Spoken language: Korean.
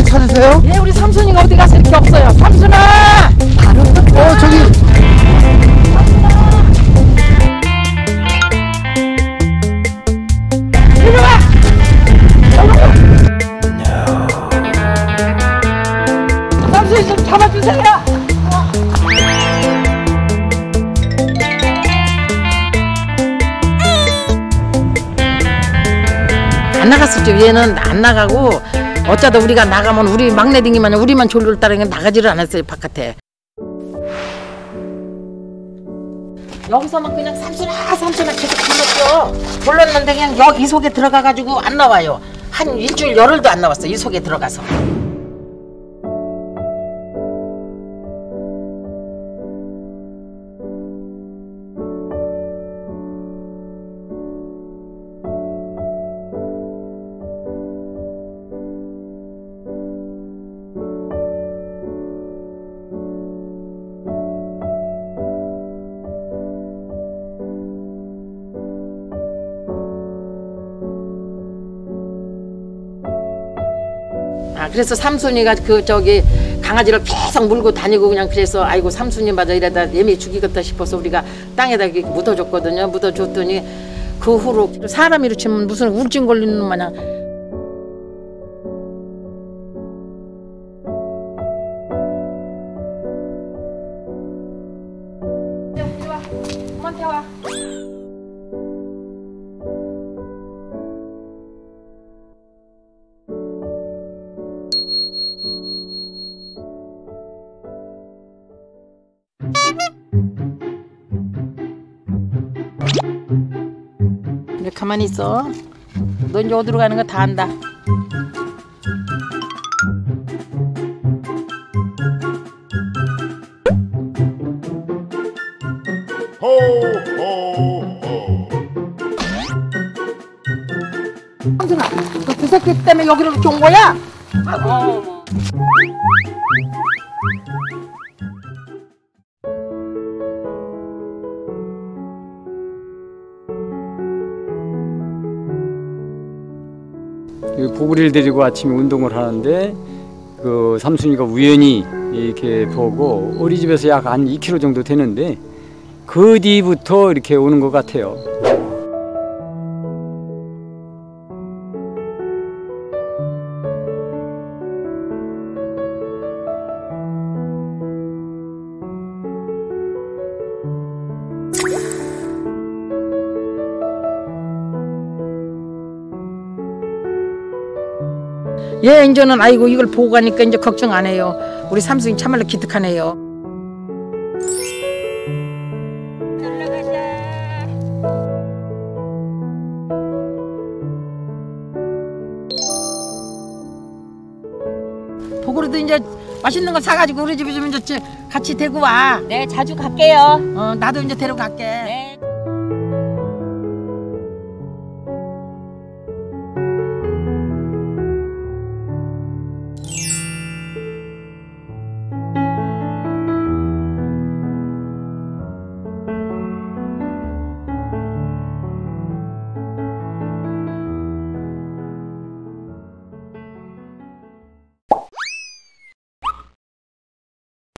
찾으세요? 예, 우리 삼순이가 어디 가서 이렇게 없어요. 삼순아! 바로 저기 이리 와! 삼순이 좀 잡아주세요. 안 나갔었죠. 얘는 안 나가고 어쩌다 우리가 나가면 우리 막내딩이만 우리만 졸졸 따르는 나가지를 않았어요. 바깥에. 여기서만 그냥 삼순아 계속 불렀죠. 불렀는데 그냥 여기 이 속에 들어가가지고 안 나와요. 한 일주일 열흘도 안 나왔어. 이 속에 들어가서. 그래서 삼순이가 강아지를 계속 물고 다니고 그냥 그래서 아이고 삼순이 맞아 이러다 예미 죽이겠다 싶어서 우리가 땅에다 묻어줬거든요. 묻어줬더니 그 후로 사람이 치면 무슨 우울증 걸리는 마냥 태와 그만 태와. 이제 가만히 있어. 너 이제 어디로 가는 거 다 안다. 삼순아, 너 그 새끼 때문에 여기로 이렇게 온 거야? 보구리를 데리고 아침에 운동을 하는데 그 삼순이가 우연히 이렇게 보고 어린이집에서 약 한 2km 정도 되는데 그 뒤부터 이렇게 오는 것 같아요. 예, 이제는 아이고 이걸 보고 가니까 이제 걱정 안 해요. 우리 삼순이 참말로 기특하네요. 보고로도 이제 맛있는 거 사가지고 우리 집에 좀 이제 같이 데리고 와. 네, 자주 갈게요. 나도 이제 데리고 갈게. 네.